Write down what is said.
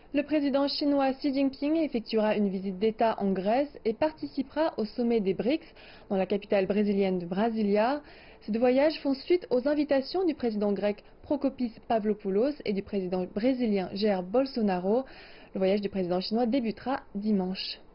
Le président chinois Xi Jinping effectuera une visite d'État en Grèce et participera au sommet des BRICS dans la capitale brésilienne de Brasilia. Ces deux voyages font suite aux invitations du président grec Prokopis Pavlopoulos et du président brésilien Jair Bolsonaro. Le voyage du président chinois débutera dimanche.